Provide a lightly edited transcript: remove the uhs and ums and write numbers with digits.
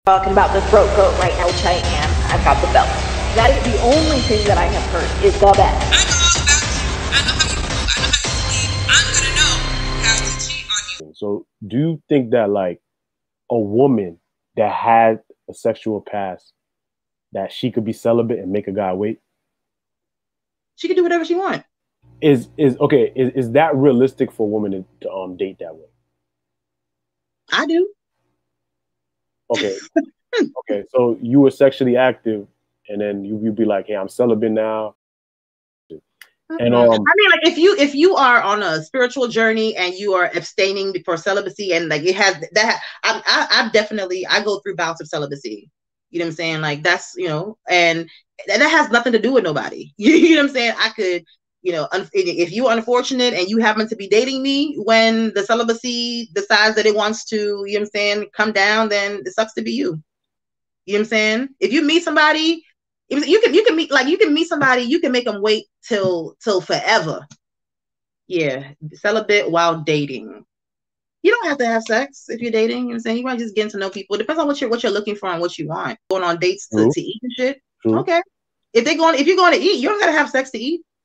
talking about the throat goat right now, which I am. I've got the belt. That is the only thing that I have heard is the best. I know all about you. I know how you move. I know how you sleep. I'm gonna know how to cheat on you. So do you think that like a woman that had a sexual past, that she could be celibate and make a guy wait? She can do whatever she wants. Is that realistic for a woman to date that way? I do. Okay. Okay. So you were sexually active and then you'd be like, hey, I'm celibate now. And I mean, like if you are on a spiritual journey and you are abstaining for celibacy, and like it has that, I definitely go through bouts of celibacy. You know what I'm saying? Like that's, you know, and that has nothing to do with nobody. You know what I'm saying? I could, you know, if you're unfortunate and you happen to be dating me when the celibacy decides that it wants to, you know what I'm saying, come down, then it sucks to be you. You know what I'm saying? If you meet somebody, you can meet somebody, you can make them wait till forever. Yeah, celibate while dating. You don't have to have sex if you're dating. You know what I'm saying? You might just get to know people. It depends on what you're looking for and what you want. Going on dates to eat and shit. True. Okay. If you're going to eat, you don't gotta have sex to eat.